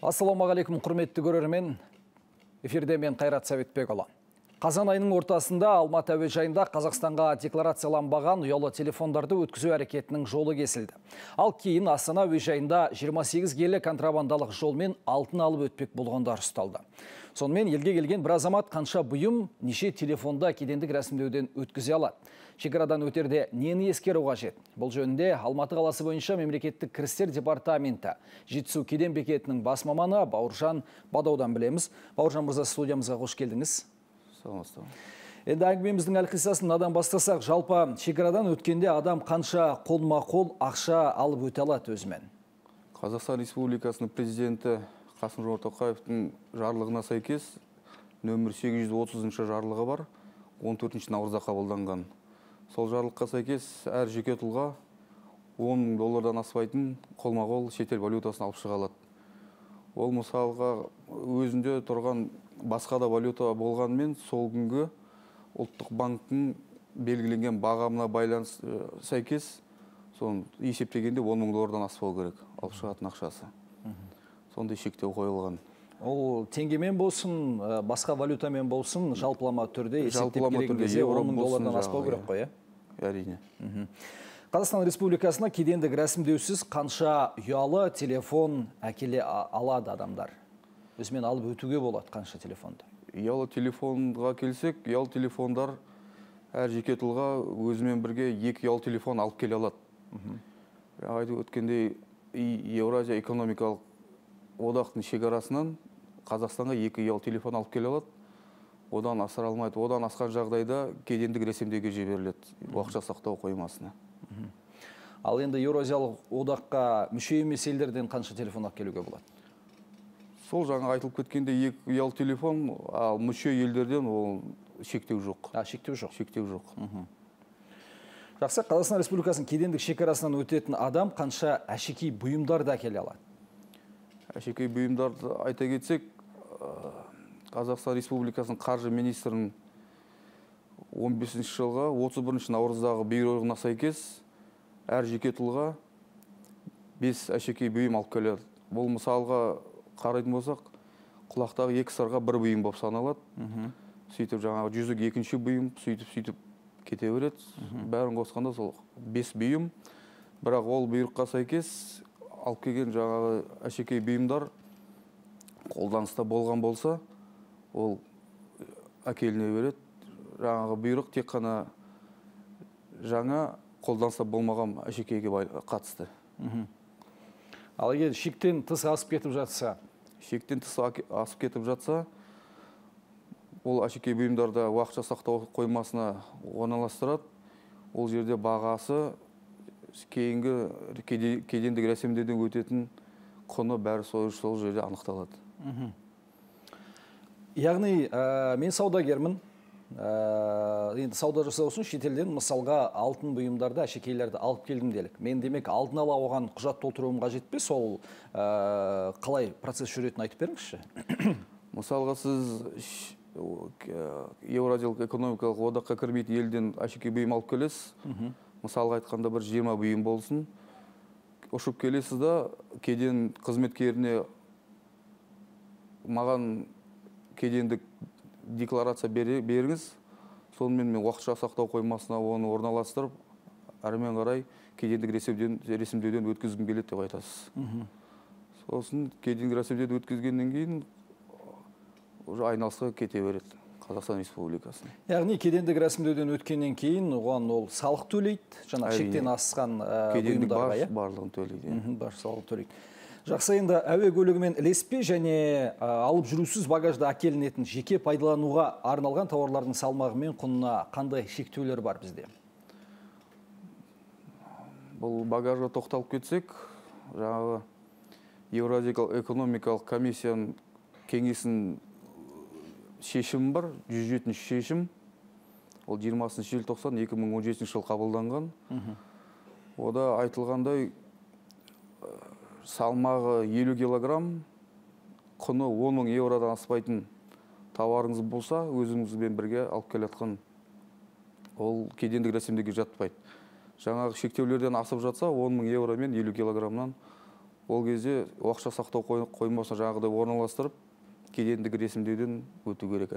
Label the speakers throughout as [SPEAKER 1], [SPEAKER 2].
[SPEAKER 1] Ассалаумағалейкум, құрметті көрермен. Эфирде мен Қайрат Сәбетбекұлы. Қазан айының ортасында Алматы әуежайында Қазақстанға декларацияланбаған ұялы телефондарды өткізу әрекетінің жолы кесілді. Ал кейін Астана әуежайында 28 келі контрабандалық жолмен алтын алып өтпек болғандар ұсталды. Сонымен елге келген бір азамат қанша бұйым, неше телефонда кедендік рәсімдеуден өткізе алады. Шекарадан өтерде нені ескеру қажет? Бұл жөнінде Алматы қаласы бойынша мемлекеттік кірістер департаменті Жетісу кеден бекетінің бас маманы Бауыржан Бадаудан білеміз. Бауыржан мырза, студиямызға қош келдіңіз. Енді әңгімеміздің әлқиссасын надан бастасақ, жалпы шекарадан өткенде адам қанша қолма-қол ақша алып өте алады өзімен?
[SPEAKER 2] Қазақстан Республикасының президенті Қасым-Жомарт Тоқаевтың жарлығына сәйкес нөмір 830 жарлығы бар, 14 наурызда қабылданған. Сол жарлыққа сәйкес әр жеке тұлға 10 мың доллардан аспайтын қолма-қол шетел валютасын алып шыға алады. Ол мысалға өзінде тұрған басқа да валюта болғанмен сол күнгі ұлттық банктың белгіленген бағамына байланыс сәйкес соны есептегенде 10 мың доллардан аспау керек алып шығатын ақшасы. Сондай шектеу қойылған.
[SPEAKER 1] Ол теңгемен болсын, басқа валютамен болсын, жалпылама түрде есептеп керек кезде 10 мың доллардан аспау керек қой,
[SPEAKER 2] әрине.
[SPEAKER 1] Қазақстан Республикасына кедендік рәсімдеусіз қанша ұялы телефон әкеле алады адамдар? Өзімен алып өтуге болады қанша телефонды?
[SPEAKER 2] Ұялы телефонға келсек, ұялы телефондар әр жеке тұлға өзімен бірге 2 ұялы телефон алып келе алады. Айтып өткендей, Еуразия экономикалық одақтың шекарасынан Қазақстанға 2 ұялы телефон алып келе алады. Одан асыра алмайды. Одан асқан жағдайда кедендік рәсімдеуге жіберіледі уақытша сақтау қоймасына.
[SPEAKER 1] Ал енді Еуразиялық одаққа мүше емес елдерден қанша телефон алып келуге болады?
[SPEAKER 2] Сол жаңа айтылып кеткенде 2 ұялы телефон, ал мүше елдерден ол шектеу жоқ.
[SPEAKER 1] Шектеу жоқ.
[SPEAKER 2] Шектеу жоқ.
[SPEAKER 1] Жақсы, Қазақстан Республикасының кедендік шекарасынан өтетін адам қанша әшекей бұйымдарды әкеле алады?
[SPEAKER 2] Әшекей бұйымдарды айта кетсек, Қазақстан Республикасының қаржы министрінің 15 жылға 31 наурыздағы бұйрығына сәйкес әр жеке тұлға 5 әшекей бұйым алып келеді. Бұл мысалға қарайтын болсақ, құлақтағы 2 сырға 1 бұйым болып саналады. Сөйтіп жаңағы жүзік 2-ші бұйым, сөйтіп кете береді. Бәрін қосқанда сол 5 бұйым. Бірақ ол бұйрыққа сәйкес алып келген жаңағы әшекей бұйымдар қолданыста болған болса, ол әкеліне береді. Жаңағы бұйрық тек қана жаңа қолданыста болмаған әшекейге қатысты.
[SPEAKER 1] Ал егер шектен тыс асып кетіп жатса?
[SPEAKER 2] Шектен тыс асып кетіп жатса, ол әшекей бұйымдарды уақытша сақтау қоймасына орналастырады. Ол жерде бағасы кейінгі кедендік рәсімдеуден өтетін құны бәрі сол жерде анықталады.
[SPEAKER 1] Яғни, мен саудагермін. Енді сауда жасау үшін шетелден мысалға алтын бұйымдарды, әшекейлерді алып келдім делік. Мен демек алдын ала оған құжат толтыруым қажет пе? Сол қалай процесс жүретінін айтып беріңізші?
[SPEAKER 2] Мысалға сіз Еуразиялық экономикалық одаққа кірмейтін елден әшекей бұйым алып келесіз. Мысалға айтқанда бір 20 бұйым болсын. Ұшып келесіз да, кеден қызметкеріне маған кедендік декларация беріңіз. Сонымен мен уақытша сақтау қоймасына оны орналастырып, әрмен қарай кедендік рәсімдеуден өткізгім келеді деп айтасыз. Сосын кедендік рәсімдеуден өткізгеннен кейін айналысқа кете береді Қазақстан Республикасына.
[SPEAKER 1] Яғни кедендік рәсімдеуден өткеннен кейін оған ол салық төлейді, жаңа шектен асқан бұйымдарға.
[SPEAKER 2] Барлығын төлейді.
[SPEAKER 1] Бар салық төлейді. Жақсы, енді әуе көлігімен ілеспе және алып жүрусіз багажда әкелінетін жеке пайдалануға арналған тауарлардың салмағы мен құнына қандай шектеулер бар бізде?
[SPEAKER 2] Бұл багажға тоқталып кетсек, жаңағы Еуразиялық экономикалық комиссияның кеңесінің шешімі бар, 107 шешім. Ол 20 желтоқсан 2017 жыл қабылданған. Ода айтылғандай салмағы 50 килограмм, құны 10 мың еуродан аспайтын тауарыңыз болса, өзіңізбен бірге алып келатқан ол кедендік рәсімдеуге жатпайды. Жаңағы шектеулерден асып жатса, 10 мың еуро мен 50 килограммнан Ол кезде уақытша сақтау қоймасына жаңағыдай орналастырып, кедендік ресімдеуден өту керек.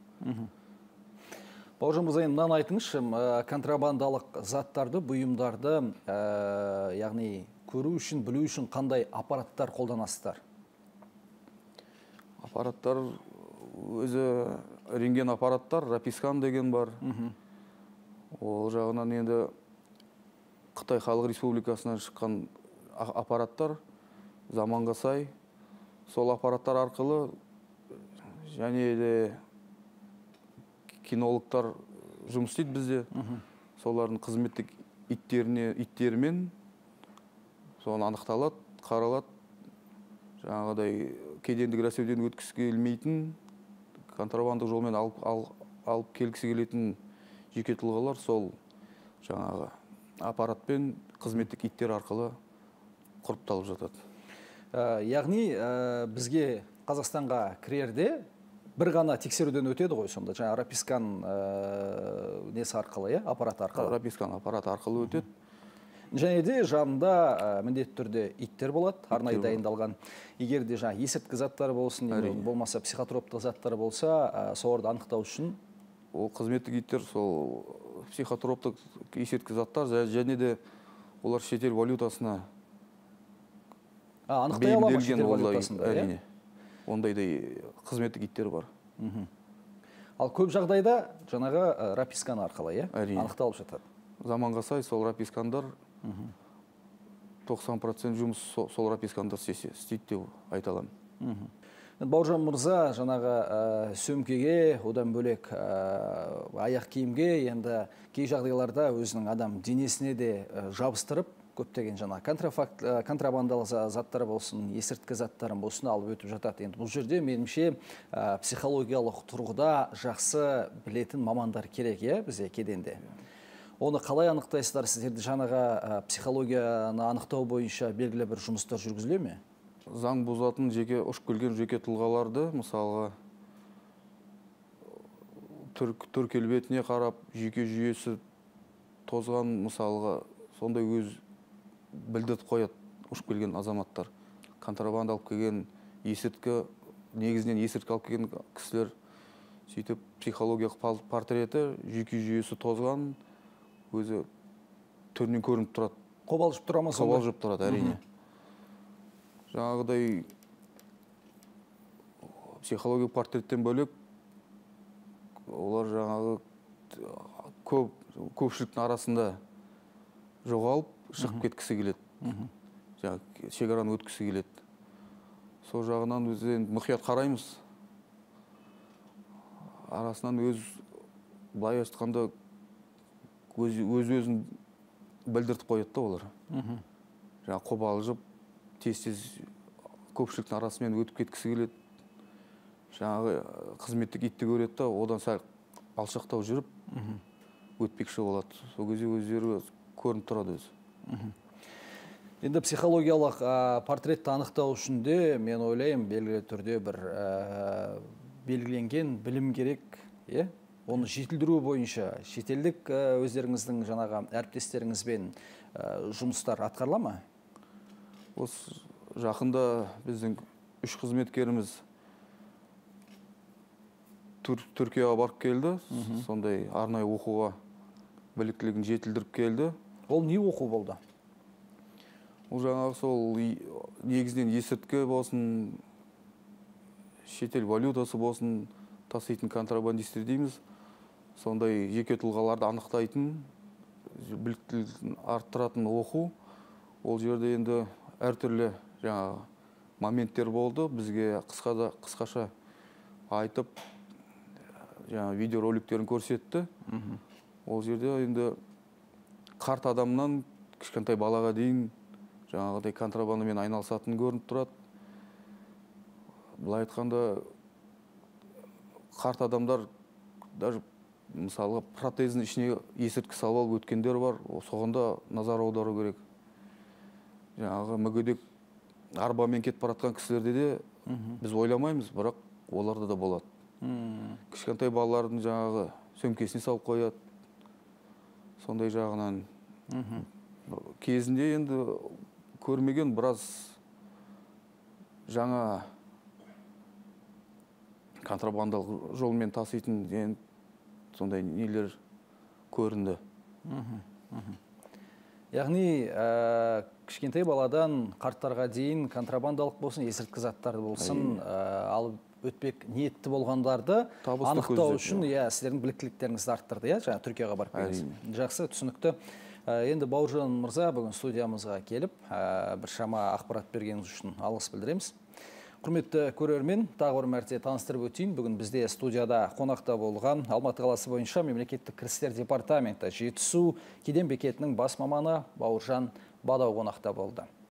[SPEAKER 1] Бауыржан мырза, енді мынаны айтыңызшы, контрабандалық заттарды, бұйымдарды, яғни көру үшін, білу үшін қандай аппараттар қолданасыздар?
[SPEAKER 2] Аппараттар өзі рентген аппараттар, рапискан деген бар. Ол жағынан енді Қытай Халық Республикасынан шыққан аппараттар заманға сай. Сол аппараттар арқылы және де кинологтар жұмыс істейді бізде. Солардың қызметтік иттерімен соны анықталады, қаралады. Жаңағыдай кедендік рәсімдеуден өткісі келмейтін, контрабандық жолмен алып келгісі келетін жеке тұлғалар сол жаңағы аппаратпен қызметтік иттер арқылы құрыпталып жатады.
[SPEAKER 1] Яғни бізге Қазақстанға кірерде бір ғана тексеруден өтеді ғой сонда, жаңа рапискан несі арқылы, аппарат арқылы?
[SPEAKER 2] Рапискан аппарат арқылы өтеді.
[SPEAKER 1] Және де жанында міндетті түрде иттер болады, арнайы дайындалған. Егер де жаңа есірткі заттары болсын, болмаса психотроптық заттар болса, соларды анықтау үшін?
[SPEAKER 2] Ол қызметтік иттер сол психотроптық есірткі заттар және де олар шетел валютасына
[SPEAKER 1] анықтай ала ма шетел валютасында?
[SPEAKER 2] Әрине. Ондайдай қызметтік иттер бар.
[SPEAKER 1] Ал көп жағдайда жаңағы рапискан арқылы анықталып жатады.
[SPEAKER 2] Заманға сай сол рапискандар 90% жұмыс сол рапискандар істейді деп айта аламын.
[SPEAKER 1] Бауыржан мырза, жаңағы сөмкеге, одан бөлек аяқ киімге, енді кей жағдайларда өзінің адам денесіне де жабыстырып, көптеген жаңа контрабандалық заттар болсын, есірткі заттарын болсын алып өтіп жатады. Енді бұл жерде меніңше психологиялық тұрғыда жақсы білетін мамандар керек, бізде кеденде. Оны қалай анықтайсыздар? Сіздерді жаңаға психологияны анықтау бойынша белгілі бір жұмыстар жүргізіле ме?
[SPEAKER 2] Заң бұзатын ұшып келген жеке тұлғаларды, мысалға, түр келбетіне қарап, жүйке жүйесі тозған, мысалға, сондай өз білдіріп қояды ұшып келген азаматтар. Контрабанда алып келген есірткі, негізінен есірткі алып келген кісілер, сөйтіп психологиялық портреті, жүйке жүйесі тозған, өзі түрінен көрініп тұрады.
[SPEAKER 1] Қобалжып тұра ма сонда?
[SPEAKER 2] Қобалжып тұрады, әрине. Жаңағыдай психологиялық портреттен бөлек, олар жаңағы көпшіліктің арасында жоғалып, шығып кеткісі келеді. Жаңағы шекараны өткісі келеді. Сол жағынан өзен мұқият қараймыз. Арасынан былай айтқанда өз-өзін білдіртіп қояды олар. Жаңағы қобалжып, тез-тез көпшіліктің арасымен өтіп кеткісі келеді. Жаңағы қызметтік итті көреді да, одан сәл алшақтау жүріп, өтпекші болады. Сол кезде өздері көрініп тұрады өзі.
[SPEAKER 1] Енді психологиялық портретті анықтау үшін де, мен ойлаймын, белгілі түрде бір белгіленген білім керек, оны жетілдіру бойынша шетелдік өздеріңіздің жаңағы әріптестеріңізбен жұмыстар атқарыла ма?
[SPEAKER 2] Осы жақында біздің 3 қызметкеріміз Түркияға барып келді. Сондай арнайы оқуға біліктілігін жетілдіріп келді.
[SPEAKER 1] Ол не оқу болды?
[SPEAKER 2] Ол жаңағы сол негізінен есірткі болсын, шетел валютасы болсын, таситын контрабандистер дейміз. Сондай жеке тұлғаларды анықтайтын, біліктілігін арттыратын оқу. Ол жерде енді әртүрлі жаңағы моменттер болды. Бізге қысқаша айтып, жаңағы видеороликтерін көрсетті. Ол жерде енді қарт адамнан кішкентай балаға дейін жаңағыдай контрабандамен айналысатын көрініп тұрады. Былай айтқанда қарт адамдар даже мысалға протездің ішіне есірткі салып алып өткендер бар. Соғында назар аудару керек. Жаңағы мүгедек арбамен кетіп баратқан кісілерде де біз ойламаймыз, бірақ оларда да болады. Кішкентай балалардың жаңағы сөмкесіне салып қояды. Сондай жағынан кезінде енді көрмеген біраз жаңа контрабандалық жолмен таситын деген сондай нелер көрінді.
[SPEAKER 1] Яғни, кішкентай баладан қарттарға дейін контрабандалық болсын, есірткі заттары болсын, алып өтпек ниетті болғандарды анықтау үшін сіздердің біліктіліктеріңізді арттырды, жаңа Түркияға барып келдіңіз. Жақсы, түсінікті. Енді Бауыржан мырза бүгін студиямызға келіп, біршама ақпарат бергеніңіз үшін алғыс білдіреміз. Құрметті көрермен, тағы бір мәрте таныстырып өтейін. Бүгін бізде студияда қонақта болған Алматы қаласы бойынша мемлекеттік кірістер департаменті Жетісу кеден бекетінің бас маманы Бауыржан Бадау қонақта болды.